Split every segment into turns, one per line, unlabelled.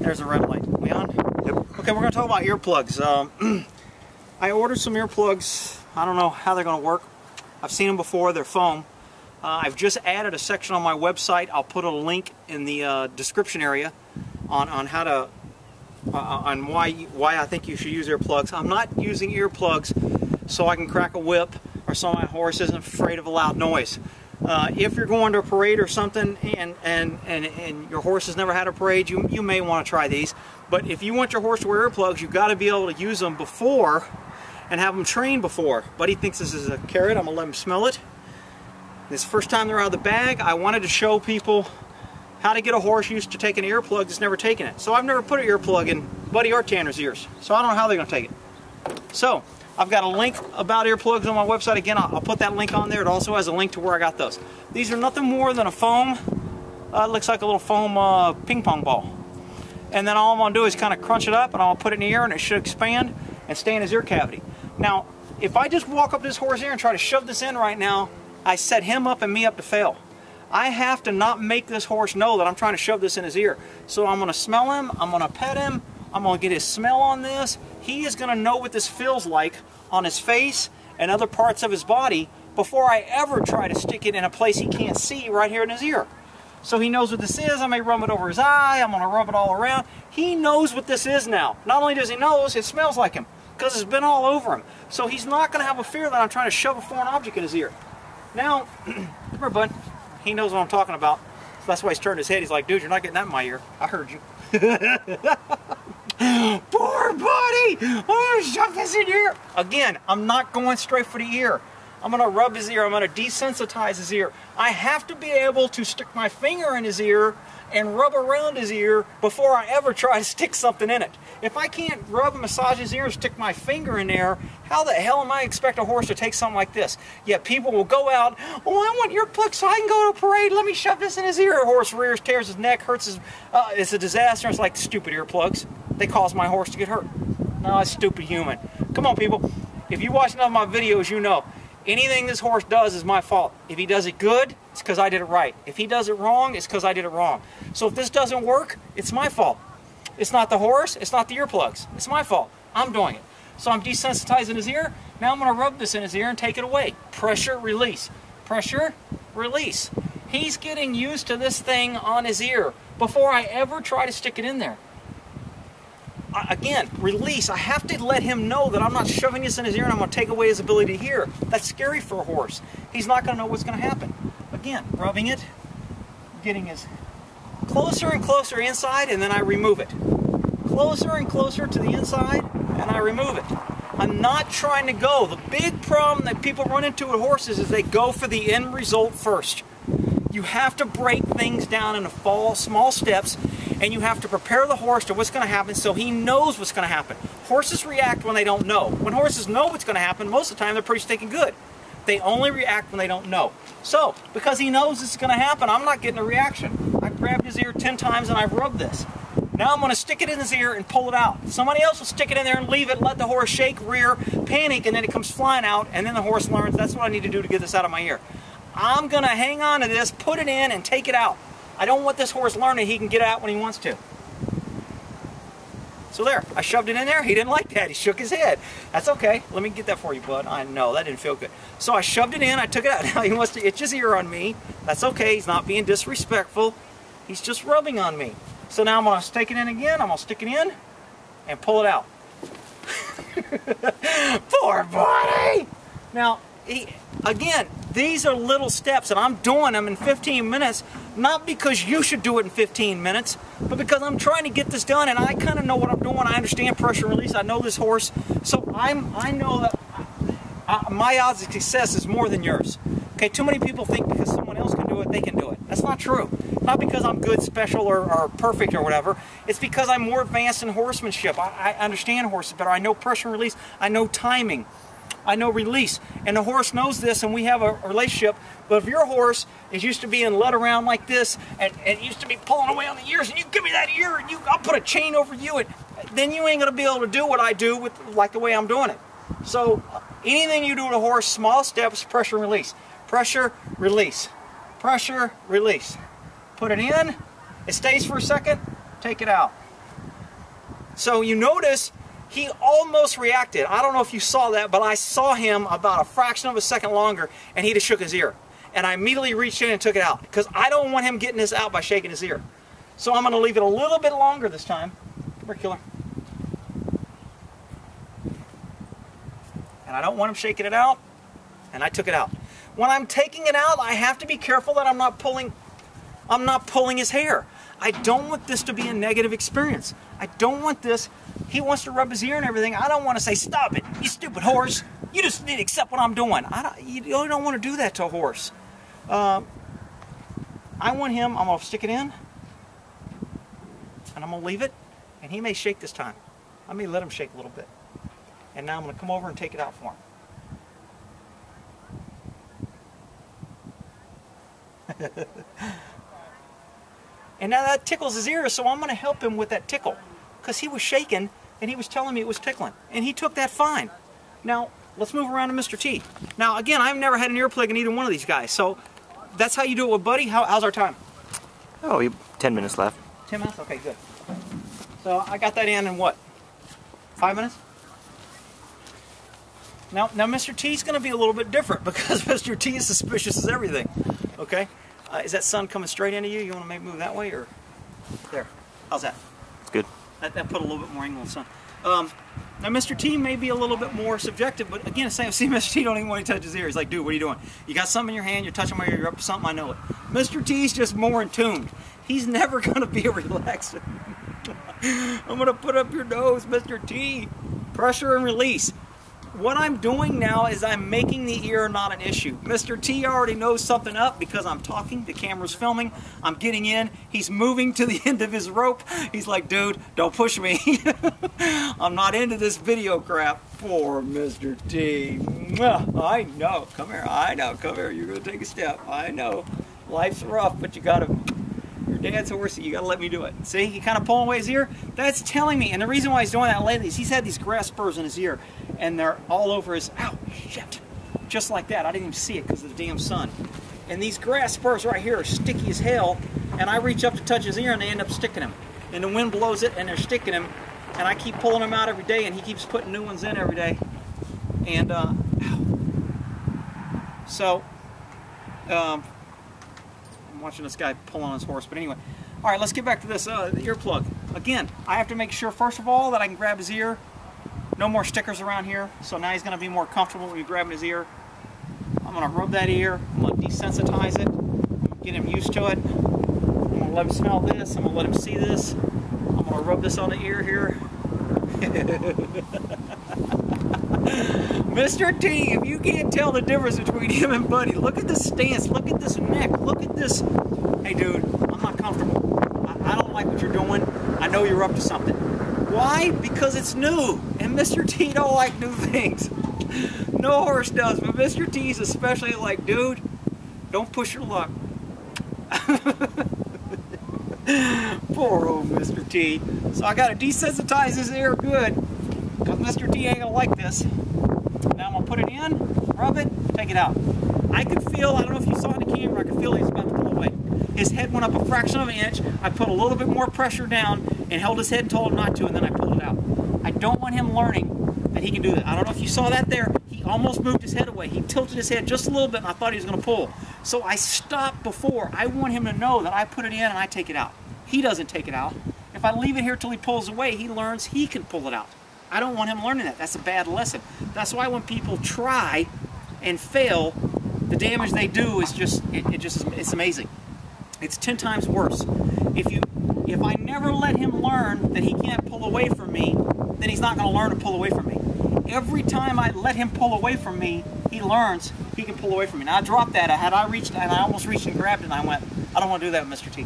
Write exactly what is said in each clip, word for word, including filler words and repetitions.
There's a red light. We on?
Yep.
Okay, we're going to talk about earplugs. Um, I ordered some earplugs. I don't know how they're going to work. I've seen them before. They're foam. Uh, I've just added a section on my website. I'll put a link in the uh, description area on, on how to uh, on why why I think you should use earplugs. I'm not using earplugs so I can crack a whip or so my horse isn't afraid of a loud noise. Uh, if you're going to a parade or something and, and, and, and your horse has never had a parade, you, you may want to try these. But if you want your horse to wear earplugs, you've got to be able to use them before and have them trained before. Buddy thinks this is a carrot. I'm going to let him smell it. This first time they're out of the bag, I wanted to show people how to get a horse used to taking an earplug that's never taken it. So I've never put an earplug in Buddy or Tanner's ears. So I don't know how they're going to take it. So I've got a link about earplugs on my website. Again, I'll, I'll put that link on there. It also has a link to where I got those. These are nothing more than a foam. Uh, it looks like a little foam uh, ping pong ball. And then all I'm going to do is kind of crunch it up and I'll put it in the ear and it should expand and stay in his ear cavity. Now, if I just walk up to this horse's ear and try to shove this in right now, I set him up and me up to fail. I have to not make this horse know that I'm trying to shove this in his ear. So I'm going to smell him, I'm going to pet him, I'm going to get his smell on this. He is going to know what this feels like on his face and other parts of his body before I ever try to stick it in a place he can't see right here in his ear. So he knows what this is. I may rub it over his eye, I'm going to rub it all around. He knows what this is now. Not only does he know, it smells like him because it's been all over him. So he's not going to have a fear that I'm trying to shove a foreign object in his ear. Now, come here, bud. He knows what I'm talking about. So that's why he's turned his head. He's like, dude, you're not getting that in my ear. I heard you. Poor buddy! Oh, shove this in your ear. Again, I'm not going straight for the ear. I'm going to rub his ear. I'm going to desensitize his ear. I have to be able to stick my finger in his ear and rub around his ear before I ever try to stick something in it. If I can't rub and massage his ear and stick my finger in there, how the hell am I expect a horse to take something like this? Yet people will go out, oh, I want earplugs so I can go to a parade. Let me shove this in his ear. A horse rears, tears his neck, hurts his, uh, it's a disaster. It's like stupid earplugs. They cause my horse to get hurt. No, it's stupid human. Come on, people. If you watch enough of my videos, you know. Anything this horse does is my fault. If he does it good, it's because I did it right. If he does it wrong, it's because I did it wrong. So if this doesn't work, it's my fault. It's not the horse, it's not the earplugs. It's my fault. I'm doing it. So I'm desensitizing his ear. Now I'm going to rub this in his ear and take it away. Pressure, release. Pressure, release. He's getting used to this thing on his ear before I ever try to stick it in there. Again, release. I have to let him know that I'm not shoving this in his ear and I'm going to take away his ability to hear. That's scary for a horse. He's not going to know what's going to happen. Again, rubbing it, getting his closer and closer inside, and then I remove it. Closer and closer to the inside, and I remove it. I'm not trying to go. The big problem that people run into with horses is they go for the end result first. You have to break things down into small steps, and you have to prepare the horse to what's going to happen so he knows what's going to happen. Horses react when they don't know. When horses know what's going to happen, most of the time they're pretty stinking good. They only react when they don't know. So, because he knows this is going to happen, I'm not getting a reaction. I've grabbed his ear ten times and I've rubbed this. Now I'm going to stick it in his ear and pull it out. Somebody else will stick it in there and leave it, let the horse shake, rear, panic, and then it comes flying out, and then the horse learns that's what I need to do to get this out of my ear. I'm going to hang on to this, put it in, and take it out. I don't want this horse learning he can get out when he wants to. So there, I shoved it in there. He didn't like that. He shook his head. That's okay. Let me get that for you, bud. I know, that didn't feel good. So I shoved it in. I took it out. Now he wants to itch his ear on me. That's okay. He's not being disrespectful. He's just rubbing on me. So now I'm going to stick it in again. I'm going to stick it in and pull it out. Poor buddy! Now, he, again, these are little steps, and I'm doing them in fifteen minutes, not because you should do it in fifteen minutes, but because I'm trying to get this done, and I kind of know what I'm doing. I understand pressure release. I know this horse, so I'm, I know that I, my odds of success is more than yours. Okay, too many people think because someone else can do it, they can do it. That's not true. Not because I'm good, special, or, or perfect, or whatever. It's because I'm more advanced in horsemanship. I, I understand horses better. I know pressure release. I know timing. I know release. And the horse knows this, and we have a relationship. But if your horse is used to being led around like this, and, and used to be pulling away on the ears, and you give me that ear, and you, I'll put a chain over you, and then you ain't going to be able to do what I do with like the way I'm doing it. So anything you do with a horse, small steps, pressure release. Pressure, release. Pressure, release. Put it in. It stays for a second. Take it out. So you notice he almost reacted. I don't know if you saw that, but I saw him about a fraction of a second longer, and he just shook his ear. And I immediately reached in and took it out, because I don't want him getting this out by shaking his ear. So I'm going to leave it a little bit longer this time. Come here, killer. And I don't want him shaking it out, and I took it out. When I'm taking it out, I have to be careful that I'm not pulling, I'm not pulling his hair. I don't want this to be a negative experience. I don't want this. He wants to rub his ear and everything. I don't want to say, stop it, you stupid horse. You just need to accept what I'm doing. I don't, you don't want to do that to a horse. Uh, I want him, I'm going to stick it in, and I'm going to leave it, and he may shake this time. I may let him shake a little bit. And now I'm going to come over and take it out for him. And now that tickles his ear, so I'm going to help him with that tickle. Because he was shaking, and he was telling me it was tickling. And he took that fine. Now, let's move around to Mister T. Now, again, I've never had an earplug in either one of these guys. So, that's how you do it with Buddy. How, how's our time?
Oh, we ten minutes left.
ten minutes? Okay, good. So, I got that in in what? Five minutes? Now, now Mister T's going to be a little bit different, because Mister T is suspicious as everything. Okay? Uh, is that sun coming straight into you? You want to maybe move that way, or there? How's that?
It's good.
That, that put a little bit more angle in the sun. Um, now, Mister T may be a little bit more subjective, but again, same. See, Mister T don't even want to touch his ear. He's like, dude, what are you doing? You got something in your hand, you're touching my ear, you're up to something, I know it. Mister T's just more in tune. He's never going to be a relaxer. I'm going to put up your nose, Mister T. Pressure and release. What I'm doing now is I'm making the ear not an issue. Mister T already knows something up because I'm talking, the camera's filming, I'm getting in, he's moving to the end of his rope. He's like, dude, don't push me. I'm not into this video crap. Poor Mister T. I know, come here, I know, come here, you're gonna take a step. I know, life's rough, but you gotta, your dad's horsey, you gotta let me do it. See, he kind of pulling away his ear? That's telling me, and the reason why he's doing that lately is he's had these grass spurs in his ear, and they're all over his, ow, shit, just like that. I didn't even see it because of the damn sun. And these grass spurs right here are sticky as hell, and I reach up to touch his ear and they end up sticking him. And the wind blows it and they're sticking him, and I keep pulling them out every day, and he keeps putting new ones in every day. And, uh, ow. So, um, I'm watching this guy pull on his horse, but anyway. All right, let's get back to this uh, the earplug. Again, I have to make sure, first of all, that I can grab his ear. No more stickers around here, so now he's going to be more comfortable when you're grabbing his ear. I'm going to rub that ear. I'm going to desensitize it. I'm going to get him used to it. I'm going to let him smell this. I'm going to let him see this. I'm going to rub this on the ear here. Mister T, if you can't tell the difference between him and Buddy, look at this stance. Look at this neck. Look at this. Hey, dude, I'm not comfortable. I, I don't like what you're doing. I know you're up to something. Why? Because it's new, and Mister T don't like new things. No horse does, but Mister T's especially like, dude, don't push your luck. Poor old Mister T. So I gotta desensitize his ear good, because Mister T ain't gonna like this. Now I'm gonna put it in, rub it, take it out. I could feel, I don't know if you saw in the camera, I could feel he's about to pull away. His head went up a fraction of an inch. I put a little bit more pressure down and held his head and told him not to, and then I pulled it out. I don't want him learning that he can do that. I don't know if you saw that there. He almost moved his head away. He tilted his head just a little bit, and I thought he was going to pull. So I stopped before. I want him to know that I put it in and I take it out. He doesn't take it out. If I leave it here till he pulls away, he learns he can pull it out. I don't want him learning that. That's a bad lesson. That's why when people try and fail, the damage they do is just, it, it just, it's amazing. It's ten times worse. If you, if I never let him learn that he can't pull away from me, then he's not going to learn to pull away from me. Every time I let him pull away from me, he learns he can pull away from me. Now I dropped that. I had I reached, and I almost reached and grabbed it, and I went, I don't want to do that with Mister T.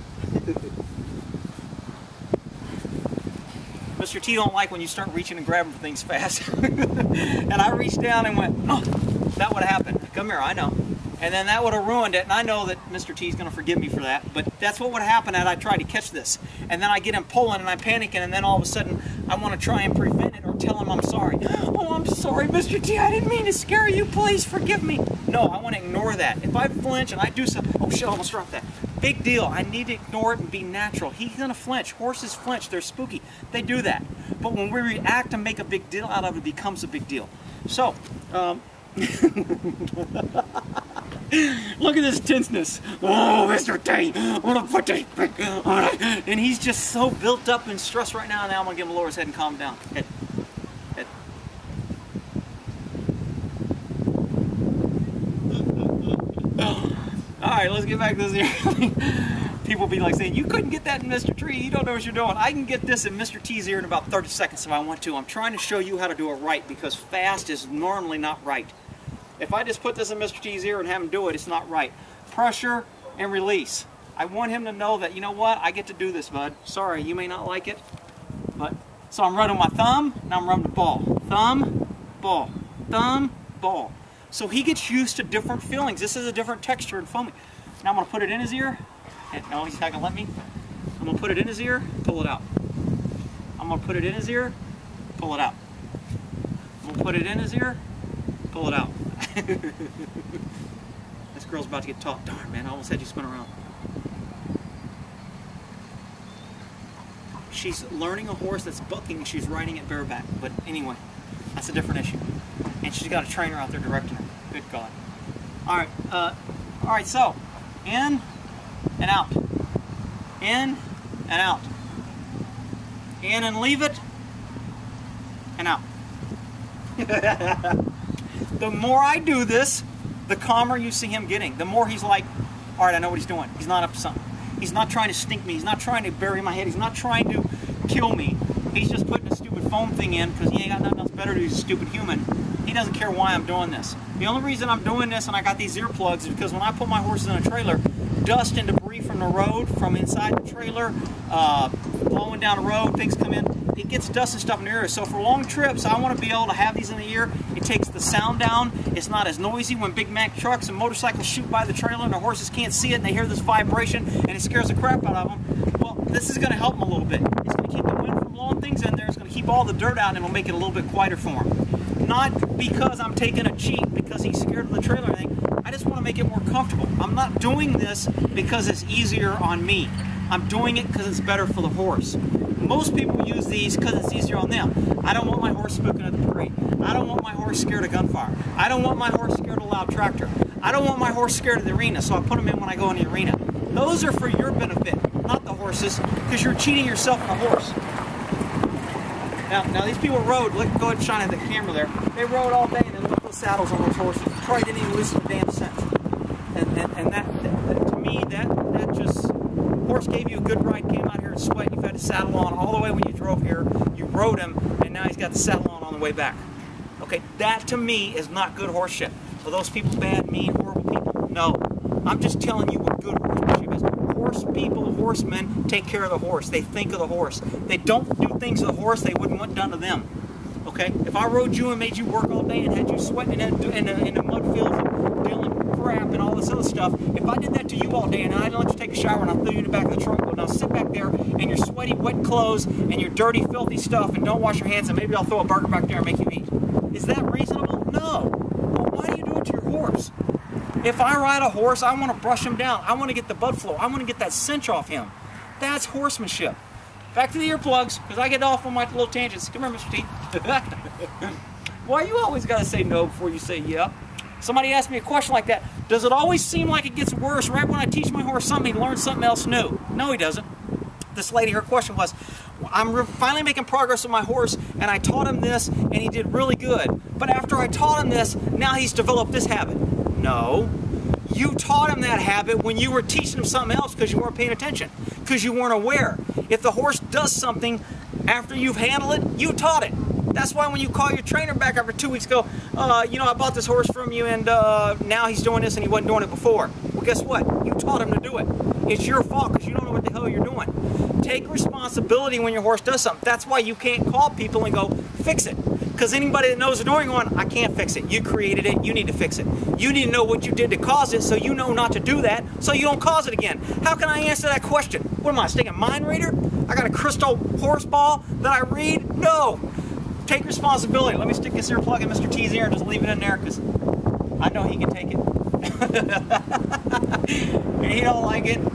Mister T don't like when you start reaching and grabbing for things fast. And I reached down and went, oh, that would have happened. Come here, I know. And then that would have ruined it, and I know that Mister T is going to forgive me for that, but that's what would happen had I tried to catch this. And then I get him pulling, and I'm panicking, and then all of a sudden, I want to try and prevent it or tell him I'm sorry. Oh, I'm sorry, Mister T, I didn't mean to scare you, please forgive me. No, I want to ignore that. If I flinch and I do something, oh shit, I almost dropped that. big deal. I need to ignore it and be natural. He's gonna flinch. Horses flinch. They're spooky. They do that. But when we react and make a big deal out of it, it becomes a big deal. So, um, look at this tenseness. Oh, Mister T, I'm gonna put this on it. And he's just so built up and stressed right now. Now I'm gonna give him a lower his head and calm him down. Head. Head. Alright, let's get back to this here. People be like saying, you couldn't get that in Mister T, you don't know what you're doing. I can get this in Mister T's ear in about thirty seconds if I want to. I'm trying to show you how to do it right, because fast is normally not right. If I just put this in Mister T's ear and have him do it, it's not right. Pressure and release. I want him to know that, you know what, I get to do this, bud. Sorry, you may not like it, but so I'm running my thumb, now I'm running the ball. Thumb, ball, thumb, ball. So he gets used to different feelings. This is a different texture and foaming. Now I'm going to put it in his ear. And no, he's not going to let me. I'm going to put it in his ear, pull it out. I'm going to put it in his ear, pull it out. I'm going to put it in his ear, pull it out. This girl's about to get taught. Darn, man, I almost had you spin around. She's learning a horse that's bucking and she's riding it bareback. But anyway, that's a different issue. And she's got a trainer out there directing her. Good God. All right, uh, all right. So, in and out, in and out, in and leave it, and out. The more I do this, the calmer you see him getting. The more he's like, all right, I know what he's doing. He's not up to something. He's not trying to stink me. He's not trying to bury my head. He's not trying to kill me. He's just putting a stupid foam thing in because he ain't got nothing else better to do. He's a stupid human. He doesn't care why I'm doing this. The only reason I'm doing this and I got these earplugs is because when I put my horses in a trailer, dust and debris from the road, from inside the trailer, uh, blowing down the road, things come in, it gets dust and stuff in the ear. So for long trips, I want to be able to have these in the ear. It takes the sound down. It's not as noisy when Big Mac trucks and motorcycles shoot by the trailer and the horses can't see it and they hear this vibration and it scares the crap out of them. Well, this is going to help them a little bit. It's going to keep the wind from blowing things in there. It's going to keep all the dirt out and it'll make it a little bit quieter for him. Not because I'm taking a cheat because he's scared of the trailer or anything. I just want to make it more comfortable. I'm not doing this because it's easier on me. I'm doing it because it's better for the horse. Most people use these because it's easier on them. I don't want my horse spooking at the parade. I don't want my horse scared of gunfire. I don't want my horse scared of a loud tractor. I don't want my horse scared of the arena, so I put them in when I go in the arena. Those are for your benefit, not the horses, because you're cheating yourself and the horse. Now, now these people rode, look, go ahead and shine at the camera there. They rode all day and then left those saddles on those horses. Probably didn't even listen to the damn sense. And, and, and that, that, that, to me, that, that just, horse gave you a good ride, came out here and sweat, you've had the saddle on all the way when you drove here, you rode him, and now he's got the saddle on on the way back. Okay, that to me is not good horseship. Are those people bad, mean, horrible people? No. I'm just telling you what good horsemanship is. Horse people, horsemen, take care of the horse. They think of the horse. They don't do things to the horse they wouldn't want done to them. Okay? If I rode you and made you work all day and had you sweating in, in, the, in the mud fields and dealing crap and all this other stuff, if I did that to you all day and I didn't let you take a shower and I threw you in the back of the trunk, well, now sit back there in your sweaty, wet clothes and your dirty, filthy stuff and don't wash your hands and maybe I'll throw a burger back there and make you eat. Is that reasonable? No. Well, why do you do it to your horse? If I ride a horse, I want to brush him down. I want to get the blood flow. I want to get that cinch off him. That's horsemanship. Back to the earplugs, because I get off on my little tangents. Come here, Mister T. Why you always got to say no before you say yeah? Somebody asked me a question like that. Does it always seem like it gets worse right when I teach my horse something, he learns something else new? No, he doesn't. This lady, her question was, I'm finally making progress with my horse, and I taught him this, and he did really good. But after I taught him this, now he's developed this habit. No. You taught him that habit when you were teaching him something else because you weren't paying attention, because you weren't aware. If the horse does something after you've handled it, you taught it. That's why when you call your trainer back after two weeks, go, uh, you know, I bought this horse from you and uh, now he's doing this and he wasn't doing it before. Well, guess what? You taught him to do it. It's your fault because you don't know what the hell you're doing. Take responsibility when your horse does something. That's why you can't call people and go, fix it. Because anybody that knows the door going, I can't fix it. You created it. You need to fix it. You need to know what you did to cause it so you know not to do that so you don't cause it again. How can I answer that question? What am I, sticking a mind reader? I got a crystal horse ball that I read? No. Take responsibility. Let me stick this earplug in Mister T's ear and just leave it in there because I know he can take it. And he don't like it.